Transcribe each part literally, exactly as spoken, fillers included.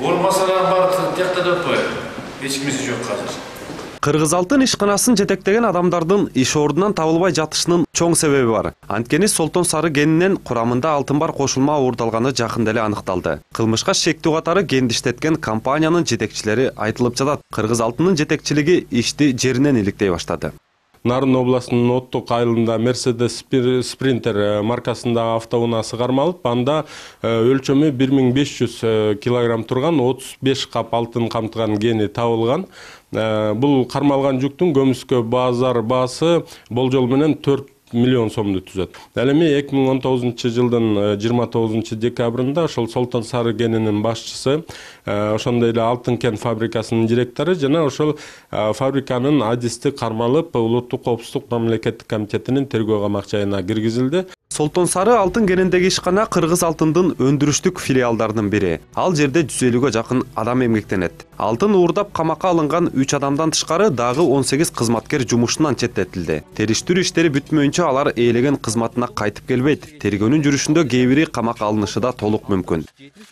Бул маселанын баары тияктан өтпөйт. Эч кимиси жок азыр. Кыргыз алтын ишканасын жетектеген адамдардын иш ордунан табылбай жатышынын чоң себеби бар. Анткени Солтон Сары генинен курамында алтын бар кошулма уурдалганы жакында эле аныкталды. Кылмышка шектүү катары генди иштеткен компаниянын жетекчилери айтылып жатат. Кыргыз алтынын жетекчилиги ишти жеринен иликтей баштады. Нарын областынын Оттук айылында Мерседес Спринтер маркасындагы автоунаасы кармалып, анда өлчөмү бир миң беш жүз килограмм турган отуз беш кап алтын камтыган гени табылган. Бул кармалган жүктүн көмүскө базар баасы болжол менен төрт миллион сомду түзөт. Ал эми эки миң он тогузунчу жылдын жыйырма тогузунчу декабрында ошол Солтон Сары генинин башчысы, ошондой эле алтын кен фабрикасынын директору жана ошол фабриканын адисти кармалып, улуттук коопсуздук мамлекеттик комитетинин тергөө камакчайына киргизилди. Солтон Сары алтын кениндеги ишкана Кыргыз алтындын өндүрүштүк филиалдарынын бири. Ал жерде жүз элүүгө жакын адам эмгектенет. Алтын уурдап камакка алынган үч адамдан тышкары дагы он сегиз кызматкер жумушунан четтетилди. Териштирүү иштери бүтмөйүнчө алар ээлеген кызматына кайтып келбейт. Тергөөнүн жүрүшүндө кээ бири камакка алынышы да толук мүмкүн.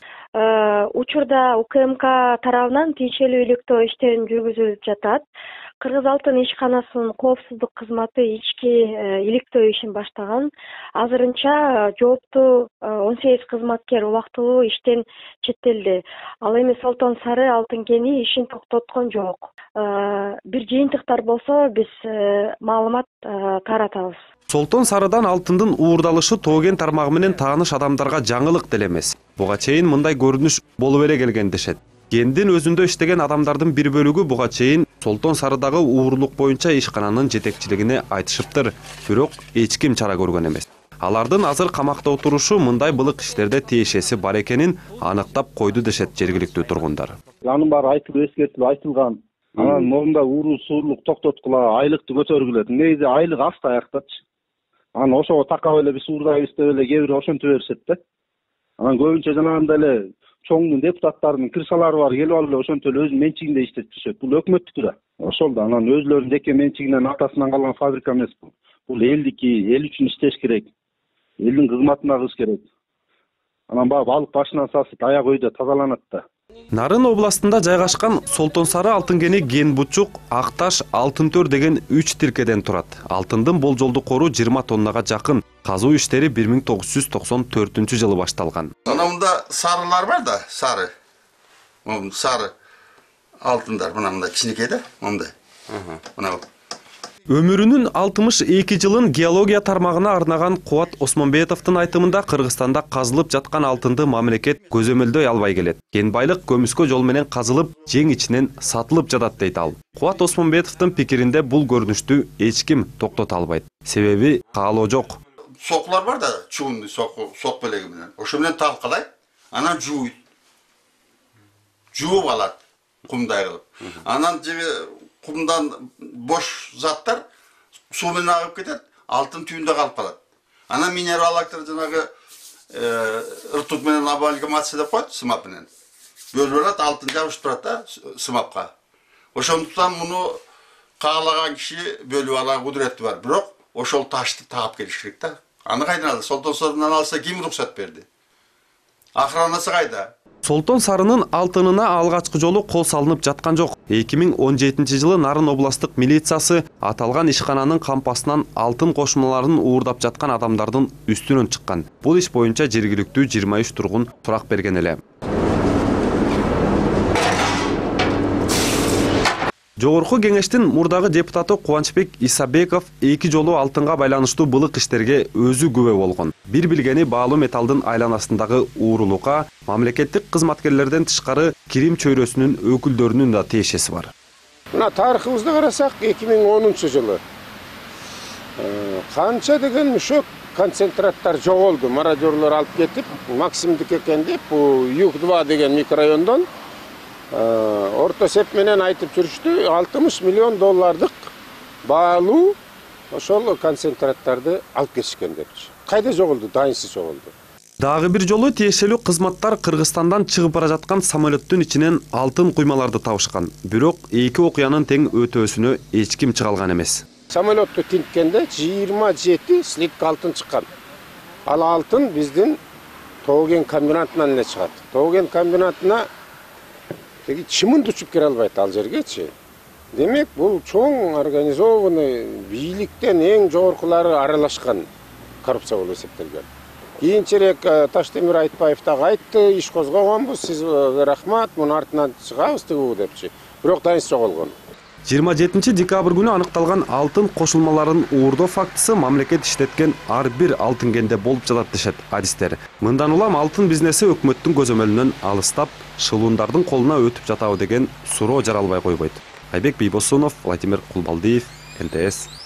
Учурда У К М К тарабынан тиешелүү иликтөө иштерин жүргүзүлүп жатат. Кыргыз алтын ишканасынын коопсуздук кызматы ички иликтөө ишин баштаган. Азырынча жооптуу он сегиз кызматкер убактылуу иштен четтелди. Ал эми Солтон Сары алтын кени ишин токтоткон жок. Бир жыйынтыктар болсо биз маалымат таратабыз. Солтон Сарыдан алтындын уурдалышы тоген тармагы менен тааныш адамдарга жаңылык деле эмес. Буга чейин мындай көрүнүш болуп эле келген дешет. Гендин өзүндө иштеген адамдардын бир бөлүгү буга чейин Солтон Сарыдагы уурулук боюнча ишкананын жетекчилигине айтышыптыр, бирок эч ким чара көргөн эмес. Алардын азыр камакта отурушу мындай былык иштерде тиешеси бар экенин аныктап койду дешет жергиликтүү тургундар. Анын баары айтылып эскертилип айтылган. Анан могунда ууруу суурлук токтоткула, айлыкты көтөргүлөт. Негизи айлык аст аяктачы. Анан ошого такап эле биз уурдайбыз деп эле кээ бир ошентип беришет да. Анан көбүнчө жанагындай эле чоңдун депутаттарынын кырсалары бар келип алып эле ошентип эле өзүнүн менчигинде иштетип жүрүшөт. Бул өкмөттүкү да. Ошол да анан өзлөрүнүн жеке менчигинен атасынан калган фабрика эмес бул. Бул элдики, эл үчүн иштеш керек. Элдин кызматына кылыш керек. Анан баягы балык башынан сасыт, аяк өйдө тазаланат да. Нарын областында жайгашкан Солтон Сары алтын кени Ген Бучук, Акташ, Алтын Төр деген үч тилкеден турат. Алтындын болжолдуу кору жыйырма тоннага жакын. Казуу иштери бир миң тогуз жүз токсон төртүнчү жылы башталган. Мында сарылар бар да, сары. Сары алтындар мында кичинекей да, мындай. Мына Өмүрүнүн алтымыш эки жылын геология тармагына арнаган Кубат Осмонбетовдун айтымында Кыргызстанда казылып жаткан алтынды мамлекет көзөмөлдөй албай келет. Кен байлык көмүскө жол менен казылып, жең ичинен сатылып жатат дейт ал. Кубат Осмонбетовдун пикиринде бул көрүнүштү эч ким токтото албайт. Себеби каалоо жок. Соклар бар да, чуунду сок сок белеги менен. Ошо менен талкалайт, анан жууйт. Жууп алат кумдай кылып. Анан жеге кумдан бош заттар суу менен агып кетет, алтын түйүндө калып калат. Анан минералдыктар жанагы ыртут менен амальгамация деп коет, сымап менен. Бөлүп алат, алтын жабышып турат да сымапка. Ошондуктан муну каалаган киши бөлүп алган кудурети бар, бирок ошол ташты таап келиш керек да. Аны кайдан алды? Солтон Сарыдан алса ким уруксат берди? Охранасы кайда? Солтон Сарынын алтынына алгачкы жолу кол салынып жаткан жок. эки миң он жетинчи жылы Нарын областык милициясы аталган ишкананын кампасынан алтын кошмаларын уурдап жаткан адамдардын үстүнөн чыккан. Бул иш боюнча жергиликтүү жыйырма үч тургун сурак берген эле. Жогорку кеңештин мурдагы депутаты Кубанычбек Исабеков эки жолу алтынга байланыштуу былык иштерге өзү күбө болгон. Бир билгени баалуу металдын айланасындагы уурулукка мамлекеттик кызматкерлерден тышкары кирим чөйрөсүнүн өкүлдөрүнүн да тиешеси бар. Мына тарыхыбызды карасак эки миң онунчу жылы канча деген мüşөк концентраттар жоголду, мародёрлор алып кетип, Максимдик экен деп, бу Юг два деген микрорайондон орто сеп менен айтып жүрүштү, алтымыш миллион доллардык баалуу ошол концентраттарды алып кетишкен депчи. Кайда жоголду? Дайынсыз жоголду. Дагы бир жолу тиешелүү кызматтар Кыргызстандан чыгып бара жаткан самолеттин ичинен алтын куймаларды табышкан. Бирок эки окуянын тең өтөөсүнө эч ким чыга алган эмес. Самолетту тинткенде жыйырма жети слитка алтын чыккан. Ал алтын биздин Тоген комбинатынан эле чыгат. Тоген комбинатына тиги чымын учуп кире албайт ал жергечи. Демек бул чоң организованный бийликтен эң жогоркулары аралашкан коррупция болуп эсептелген. Кийинчерээк Таштемир Айтбаев дагы айтты, иш козгогонбуз, сиз рахмат, мунун артынан чыгабыз тигүү депчи. Бирок дайынча жоголгон. жыйырма жетинчи декабрь күнү аныкталган алтын кошулмаларын уурдоо фактысы мамлекет иштеткен ар бир алтын кенде болуп жатат дешет адистер. Мындан улам алтын бизнеси өкмөттүн көзөмөлүнөн алыстап, шылуундардын колуна өтүп жатабы деген суроо жаралбай койбойт. Айбек Бийбосунов, Владимир Кулбалдиев, эн тэ эс.